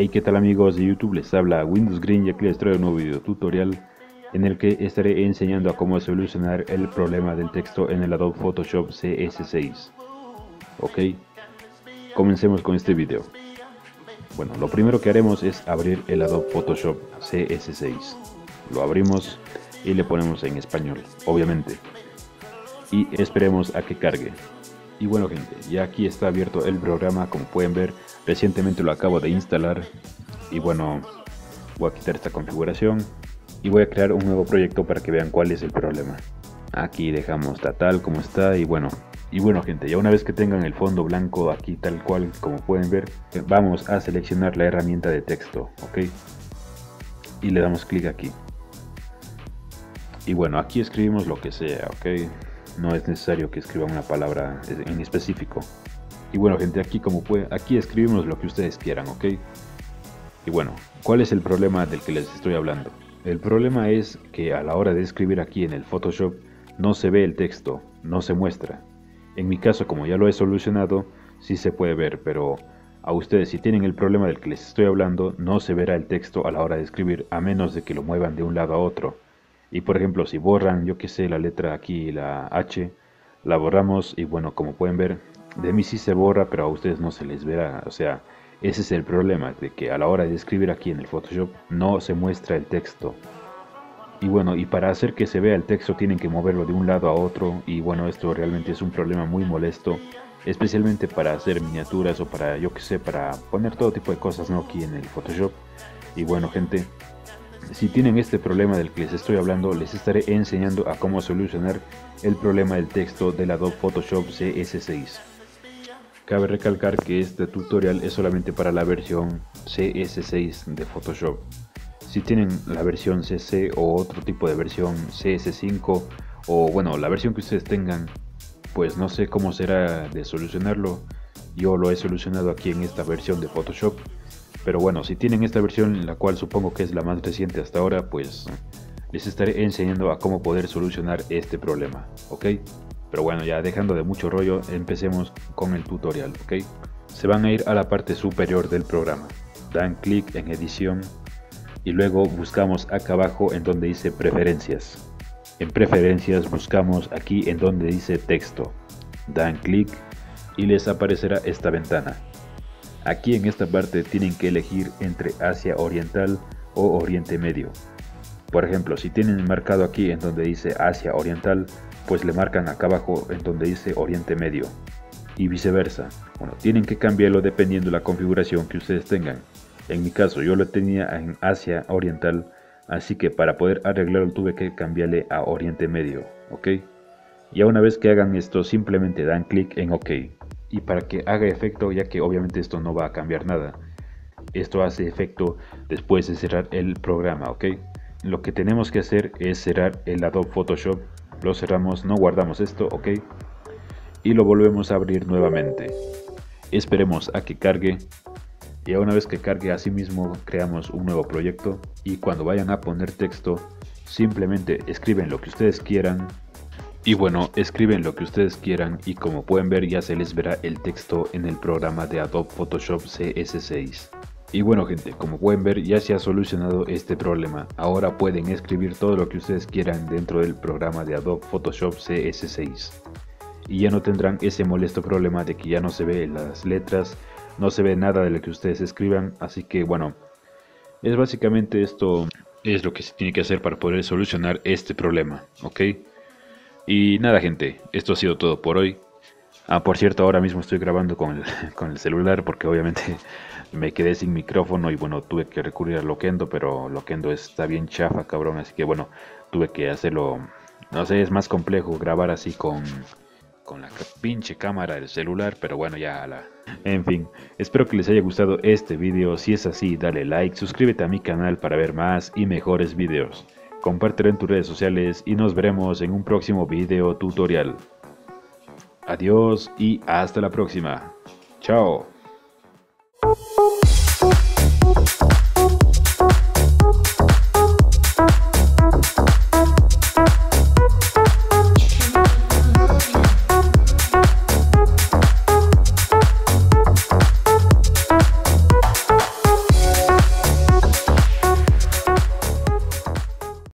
Hey, ¿qué tal amigos de YouTube? Les habla Windows Green y aquí les traigo un nuevo video tutorial en el que estaré enseñando a cómo solucionar el problema del texto en el Adobe Photoshop CS6. Ok, comencemos con este video. Bueno, lo primero que haremos es abrir el Adobe Photoshop CS6. Lo abrimos y le ponemos en español, obviamente. Y esperemos a que cargue. Y bueno gente, ya aquí está abierto el programa, como pueden ver, recientemente lo acabo de instalar. Y bueno, voy a quitar esta configuración y voy a crear un nuevo proyecto para que vean cuál es el problema. Aquí dejamos tal como está y bueno gente, ya una vez que tengan el fondo blanco aquí tal cual como pueden ver, vamos a seleccionar la herramienta de texto, ok, y le damos clic aquí. Y bueno, aquí escribimos lo que sea, ok. No es necesario que escriban una palabra en específico. Y bueno gente, aquí escribimos lo que ustedes quieran, ok. Y bueno, ¿cuál es el problema del que les estoy hablando? El problema es que a la hora de escribir aquí en el Photoshop no se ve el texto, no se muestra. En mi caso, como ya lo he solucionado, sí se puede ver, pero a ustedes, si tienen el problema del que les estoy hablando, no se verá el texto a la hora de escribir, a menos de que lo muevan de un lado a otro. Y por ejemplo, si borran, yo que sé, la letra aquí, la H, la borramos y bueno, como pueden ver, de mí sí se borra, pero a ustedes no se les verá. O sea, ese es el problema, de que a la hora de escribir aquí en el Photoshop no se muestra el texto. Y bueno, y para hacer que se vea el texto tienen que moverlo de un lado a otro. Y bueno, esto realmente es un problema muy molesto, especialmente para hacer miniaturas o para, yo que sé, para poner todo tipo de cosas, ¿no?, aquí en el Photoshop. Y bueno gente, si tienen este problema del que les estoy hablando, les estaré enseñando a cómo solucionar el problema del texto del Adobe Photoshop CS6. Cabe recalcar que este tutorial es solamente para la versión CS6 de Photoshop. Si tienen la versión CC o otro tipo de versión CS5 o bueno, la versión que ustedes tengan, pues no sé cómo será de solucionarlo. Yo lo he solucionado aquí en esta versión de Photoshop. Pero bueno, si tienen esta versión, la cual supongo que es la más reciente hasta ahora, pues les estaré enseñando a cómo poder solucionar este problema, ¿ok? Pero bueno, ya dejando de mucho rollo, empecemos con el tutorial, ¿ok? Se van a ir a la parte superior del programa, dan clic en edición y luego buscamos acá abajo en donde dice preferencias. En preferencias buscamos aquí en donde dice texto, dan clic y les aparecerá esta ventana. Aquí en esta parte tienen que elegir entre Asia Oriental o Oriente Medio. Por ejemplo, si tienen marcado aquí en donde dice Asia Oriental, pues le marcan acá abajo en donde dice Oriente Medio. Y viceversa. Bueno, tienen que cambiarlo dependiendo de la configuración que ustedes tengan. En mi caso yo lo tenía en Asia Oriental, así que para poder arreglarlo tuve que cambiarle a Oriente Medio, ¿ok? Y una vez que hagan esto, simplemente dan clic en OK. Y para que haga efecto, ya que obviamente esto no va a cambiar nada, esto hace efecto después de cerrar el programa, ¿ok? Lo que tenemos que hacer es cerrar el Adobe Photoshop, lo cerramos, no guardamos esto, ¿ok? Y lo volvemos a abrir nuevamente. Esperemos a que cargue. Y una vez que cargue, asimismo creamos un nuevo proyecto. Y cuando vayan a poner texto, simplemente escriben lo que ustedes quieran. Y bueno, escriben lo que ustedes quieran y como pueden ver ya se les verá el texto en el programa de Adobe Photoshop CS6. Y bueno gente, como pueden ver ya se ha solucionado este problema. Ahora pueden escribir todo lo que ustedes quieran dentro del programa de Adobe Photoshop CS6. Y ya no tendrán ese molesto problema de que ya no se ve las letras, no se ve nada de lo que ustedes escriban. Así que bueno, es básicamente esto es lo que se tiene que hacer para poder solucionar este problema, ¿ok? Y nada gente, esto ha sido todo por hoy. Por cierto, ahora mismo estoy grabando con el celular porque obviamente me quedé sin micrófono y bueno, tuve que recurrir a Loquendo, pero Loquendo está bien chafa, cabrón, así que bueno, tuve que hacerlo, no sé, es más complejo grabar así con la pinche cámara del celular, pero bueno, En fin, espero que les haya gustado este video. Si es así, dale like, suscríbete a mi canal para ver más y mejores videos. Compártelo en tus redes sociales y nos veremos en un próximo video tutorial. Adiós y hasta la próxima. Chao.